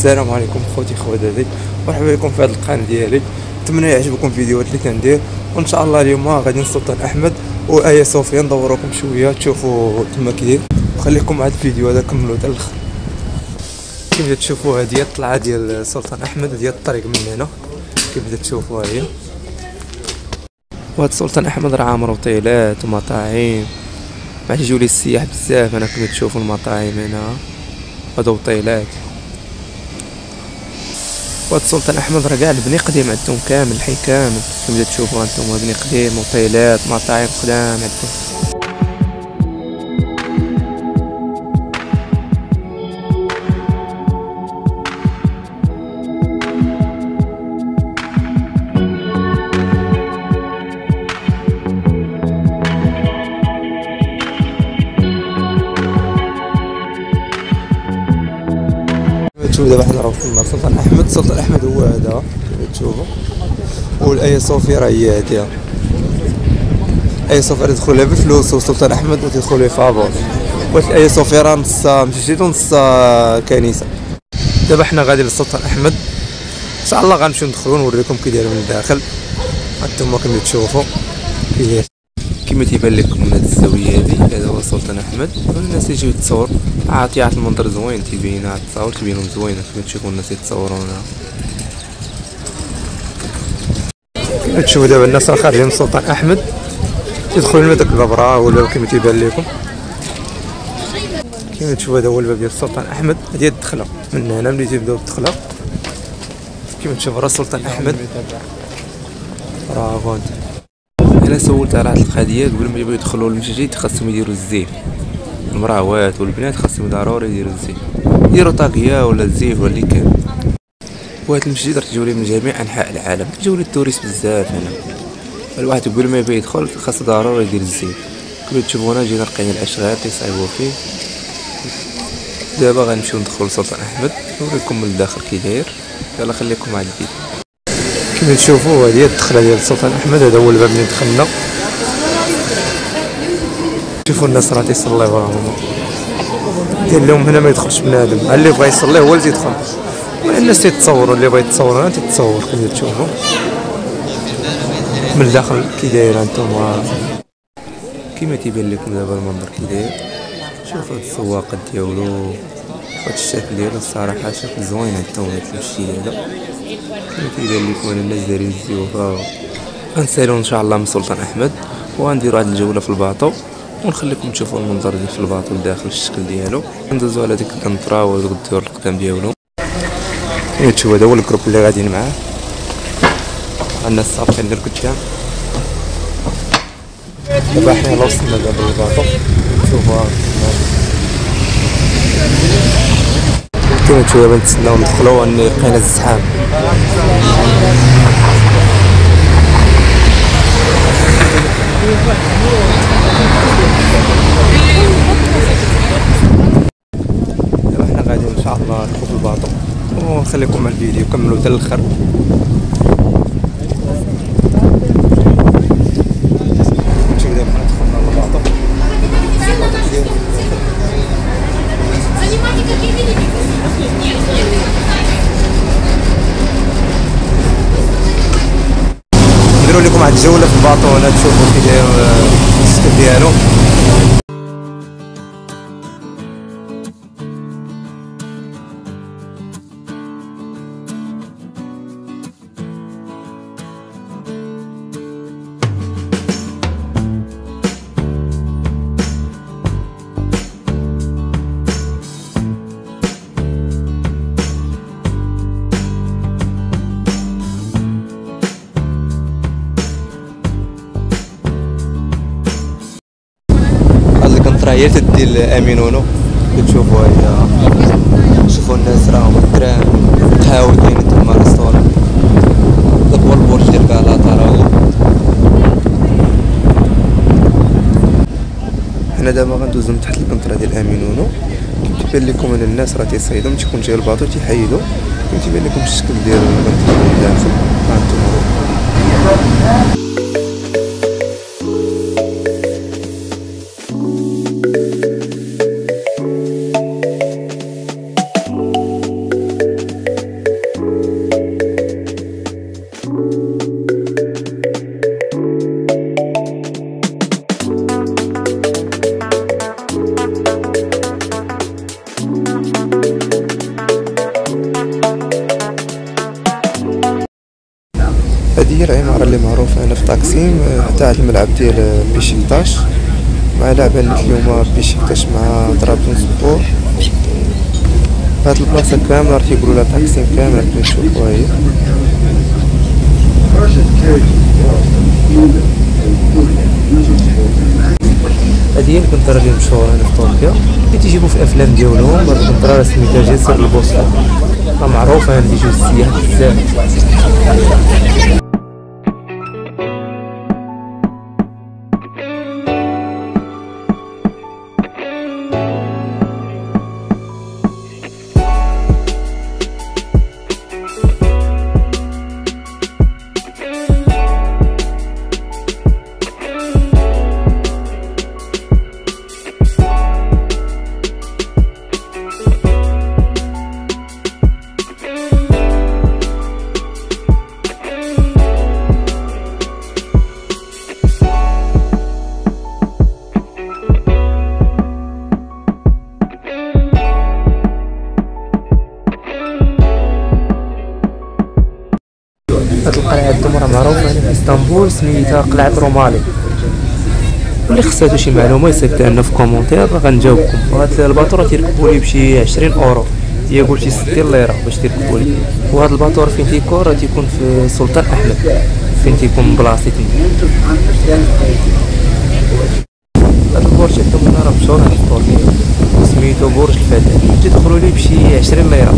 السلام عليكم خوتي خواتاتي، مرحبا بكم في هذا القناه ديالي. نتمنى يعجبكم الفيديوهات اللي كندير، وان شاء الله اليوم غادي لسلطان احمد وايا صوفيا ندوروكم شويه تشوفوا تما كيدير، وخليكم مع هذا الفيديو هذا كملوا حتى الاخر. كيف تشوفوا هذه هي الطلعه ديال سلطان احمد، هذه الطريق من هنا كيف تشوفوا هي. وهذا سلطان احمد راه عامر اوتيلات ومطاعم، ما تيجيو ليه السياح بزاف. انا كما تشوفوا المطاعم هنا هادو اوتيلات. وهاد سلطان احمد راه كاع البني قديم عندهم كامل، الحي كامل كما تشوفوا هانتوما، بني قديم اوتيلات مطاعم قدام عندهم. تشوفوا دابا حنا راه وصلنا سلطان احمد. سلطان احمد هو هذا كما تشوفوا، والايا صوفيا راه هي هادي. ايا صوفيا تدخل لها بفلوس، وسلطان احمد تدخل ليه فابور. واش ايا صوفيا راه نص مشيتو نص كنيسه. دابا حنا غادي للسلطان احمد ان شاء الله، غنمشيو ندخلو نوريكم كي داير من الداخل. هانتوما كما تشوفوا كي داير كما تيبان لكم من هاد الزاويه هادي. هذا هو سلطان احمد، والناس يجيو يتصور عاطيات المنظر زوين، تيبين هاد التصاور تيبينهم زوينه كما تشوفوا الناس يتصوروا هنا. كما تشوفوا دابا الناس راه خارجين من سلطان احمد يدخلوا من داك الباب، راه هو الباب كما تيبان لكم. كما تشوفوا هذا هو الباب ديال سلطان احمد، هذه الدخله من هنا ملي تيبداو الدخله. كما تشوفوا راه سلطان احمد راه هون. انا سولت على هاد القضيه، قبل ما يبغيو يدخلوا للمسجد خاصهم يديروا الزيف. المراوات والبنات خاصهم ضروري يديروا الزيف، يديروا طاقيه ولا الزيف ولا اللي كان. وهاد المسجد راه تجيو ليه من جميع انحاء العالم، تجيو ليه التوريست بزاف هنا. الواحد قبل ما يبغي يدخل خاصو ضروري يدير الزيف. كما تشوفوا هنا جينا لقينا الاشغال تيصايبوا فيه. دابا غنمشيو ندخلوا لسلطان احمد نوريكم من الداخل كي داير. يلا خليكم مع الفيديو. كما تشوفوا هذه هي الدخله ديال سلطان احمد، هذا هو الباب اللي دخلنا. شوفوا الناس راه تيصليو راهم داير لهم هنا ما يدخلش بنادم، اللي بغى يصلي هو اللي تيدخل، والناس تيتصوروا، اللي بغى يتصور هنا تيتصور. كما تشوفوا من الداخل كي داير هانتوما كما تيبان لكم دابا المنظر كي داير. شوفوا هاد السواقات ديالو، هاد الشكل ديالو الصراحه شكل زوين. هانتوما تمشي هذا كما تيبان لكم الناس دايرين الزيوفه. غنسالو ان شاء الله من سلطان احمد وغنديروا هاد الجوله في الباطو، ونخليكم تشوفوا المنظر ديال في الباطو لداخل الشكل ديالو. ندوزو على ديك الكنطره وديك الدور القدام ديالو. تشوفوا هذا هو الجروب اللي غاديين معاه، الناس صافين ديال القدام. دابا حنا وصلنا دابا للباطو. شوفوا كما تشوفوا دابا نتسناو ندخلو، لقينا الزحام. دابا حنا غادي ان شاء الله ندخلو في الباطو، ونخليكم مع الفيديو كملوا حتى الاخر. شوفوا دابا حنا دخلنا للباطو. نديرو لكم واحد الجوله في الباطو هنا تشوفوا كي داير الشكل ديالو. هي تدي الامينونو كتشوفوا هي. شوفوا الناس راهم الدرام قهاوي كاين تما ريستوران. داك هو البرج ديال كالاطا راهو. حنا دابا غندوزو من تحت القنطره ديال امينونو. كيما تيبان لكم ان الناس راه تيصايدوا ملي تيكون جاي الباطو تيحيدوا. كيما تيبان لكم الشكل ديال القنطره من الداخل. ها انتم هذه هي العمارة اللي معروفة هنا في تقسيم حتى هاد الملعب ديال بيشيكتاش مع لعبة اليوم بيشيكتاش مع طرابزونسبور. هاد البلاصة كاملة راه تيقولوا لها تقسيم كاملة كما تشوفوها هي. هذه هي الكونترا اللي مشهورة هنا في تركيا اللي تيجيبو في الافلام ديالهم. هاد الكونترا راه سميتها جسر البوسطة، راه معروفة هنا تيجيو السياح بزاف. هاد القلعة عندهم راه معروفة هنا في اسطنبول، سميتها قلعة رومالي. واللي خصاتو شي معلومة يصيفط لنا في كومونتير غنجاوبكم. وهاد الباطو راه تيركبوا ليه بشي 20 اورو، هي قلت شي 60 ليرة باش تيركبوا ليه. وهاد الباطو فين تيكون راه تيكون في سلطان احمد فين تيكون بلاصتي تما. هاد البرج عندهم هنا راه مشهور في تركيا سميتو برج الفتاة، تيدخلوا ليه بشي 20 ليرة.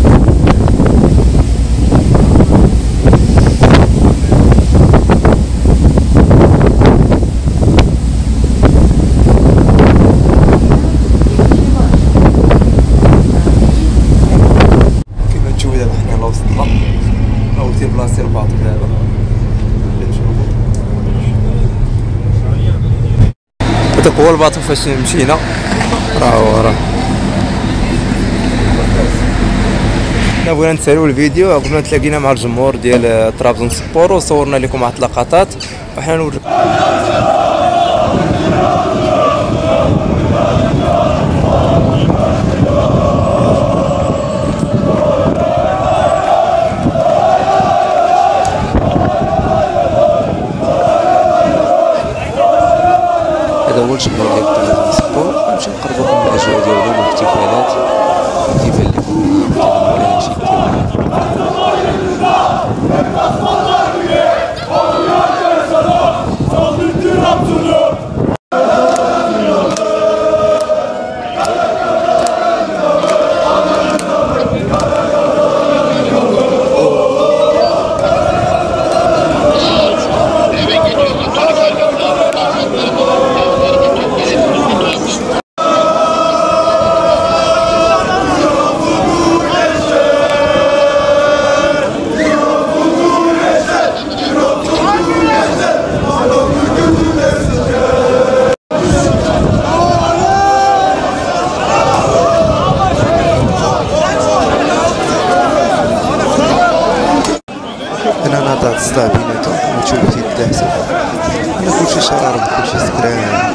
بلاصتي الباطو دابا هذاك هو الباطو فاش مشينا راه حنا بغينا نسالو الفيديو قبل ما تلاقينا مع الجمهور ديال طرابزونسبور وصورنا لكم واحد اللقطات وحنا نوريكم. هذا هو الجمهور ديال طرابزونسبور. نمشيو نقربوكم من الاجواء ديالهم والاحتفالات كيبان لكم مولانا نشيد انا ناطع تصدع بيناتهم كما تشوفوا تيتداهسوا هنا كلشي شرارب كلشي سكران.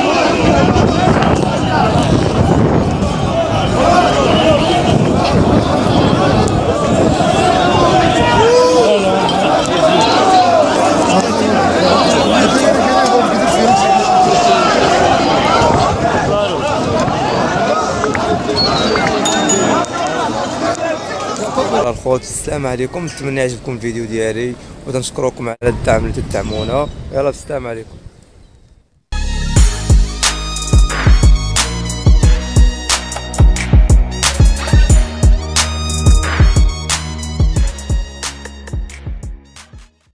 الخوت السلام عليكم، نتمنى يعجبكم الفيديو ديالي ونشكركم على الدعم اللي تدعمونا. يلا السلام عليكم.